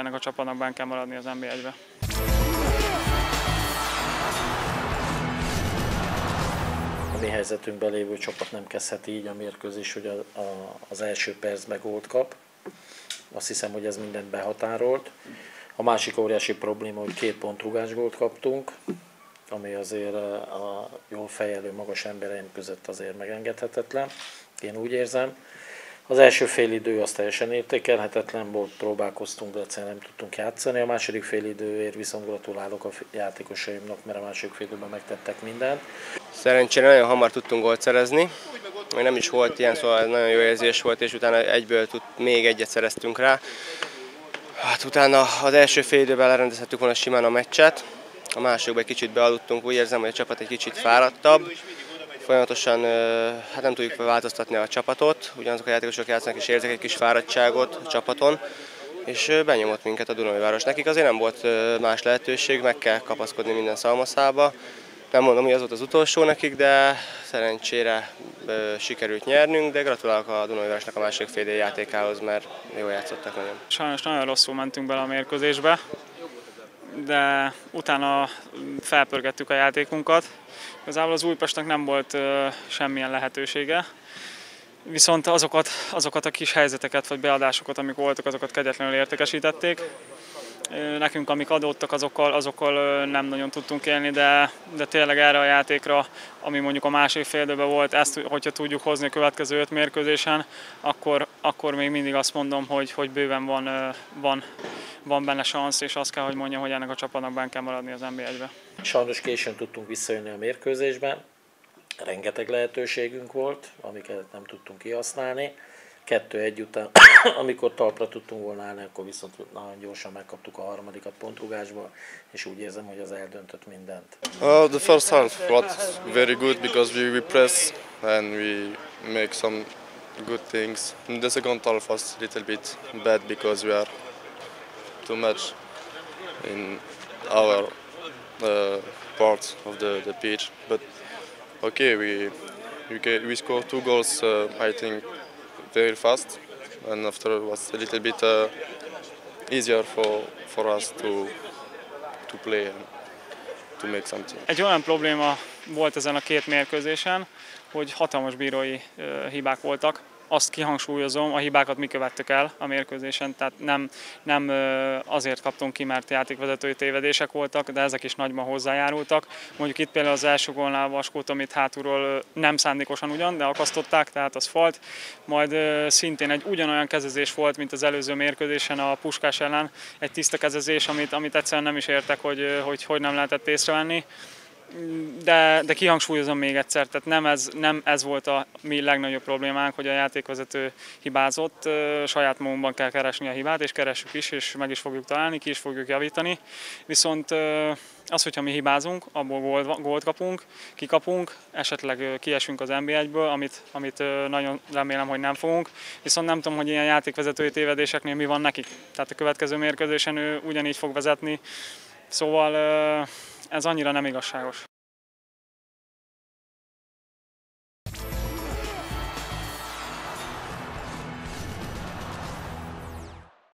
Ennek a csapatnak benne kell maradni az NB1-be. A mi helyzetünkben lévő csapat nem kezdhet így a mérkőzés, hogy az első percben gólt kap. Azt hiszem, hogy ez mindent behatárolt. A másik óriási probléma, hogy 2 pontrugás gólt kaptunk, ami azért a jól fejelő magas embereim között azért megengedhetetlen. Én úgy érzem. Az első félidő az teljesen értékelhetetlen volt, próbálkoztunk, de egyszerűen nem tudtunk játszani. A második félidőért viszont gratulálok a játékosaimnak, mert a második félidőben megtettek mindent. Szerencsére nagyon hamar tudtunk gólt szerezni, még nem is volt ilyen, szóval ez nagyon jó érzés volt, és utána egyből még egyet szereztünk rá. Hát utána az első félidőben lerendezhettük volna simán a meccset, a másodikban egy kicsit bealudtunk, úgy érzem, hogy a csapat egy kicsit fáradtabb. Folyamatosan hát nem tudjuk változtatni a csapatot, ugyanazok a játékosok játszanak és érzek egy kis fáradtságot a csapaton, és benyomott minket a Dunaújváros. Nekik azért nem volt más lehetőség, meg kell kapaszkodni minden szalmaszába. Nem mondom, hogy az volt az utolsó nekik, de szerencsére sikerült nyernünk, de gratulálok a Dunaújvárosnak a második fél játékához, mert jól játszottak nagyon. Sajnos nagyon rosszul mentünk bele a mérkőzésbe, de utána felpörgettük a játékunkat. Igazából az Újpestnek nem volt semmilyen lehetősége, viszont azokat a kis helyzeteket vagy beadásokat, amik voltak, azokat kegyetlenül értékesítették. Nekünk, amik adottak, azokkal nem nagyon tudtunk élni, de tényleg erre a játékra, ami mondjuk a második fél időben volt, ezt, hogyha tudjuk hozni a következő 5 mérkőzésen, akkor még mindig azt mondom, hogy bőven van benne szansz, és azt kell, hogy mondjam, hogy ennek a csapatnak benne kell maradni az NB1-be. Sajnos későn tudtunk visszajönni a mérkőzésben, rengeteg lehetőségünk volt, amiket nem tudtunk kihasználni. 2-1 után, amikor talpra tudtunk volna állni, akkor viszont nagyon gyorsan megkaptuk a harmadikat pontrugásba, és úgy érzem, hogy az eldöntött mindent. The first half was very good because we press and we make some good things. The second half was a little bit bad because we are too much in our part of the pitch. But okay, we scored 2 goals. I think very fast, and after it was a little bit easier for us to play and to make something. Egy olyan probléma volt ezen a 2 mérkőzésen, hogy hatalmas bírói hibák voltak. Azt kihangsúlyozom, a hibákat mi követtük el a mérkőzésen, tehát nem azért kaptunk ki, mert játékvezetői tévedések voltak, de ezek is nagyban hozzájárultak. Mondjuk itt például az első gólnál Vaskót, amit hátulról nem szándékosan ugyan, de akasztották, tehát az falt. Majd szintén egy ugyanolyan kezezés volt, mint az előző mérkőzésen a Puskás ellen, egy tiszta kezezés, amit egyszerűen nem is értek, hogy nem lehetett észrevenni. De kihangsúlyozom még egyszer, tehát nem ez volt a mi legnagyobb problémánk, hogy a játékvezető hibázott, saját magunkban kell keresni a hibát, és keressük is, és meg is fogjuk találni, ki is fogjuk javítani. Viszont az, hogyha mi hibázunk, abból gólt kapunk, kikapunk, esetleg kiesünk az NB1-ből, amit nagyon remélem, hogy nem fogunk. Viszont nem tudom, hogy ilyen játékvezetői tévedéseknél mi van nekik. Tehát a következő mérkőzésen ő ugyanígy fog vezetni, szóval ez annyira nem igazságos.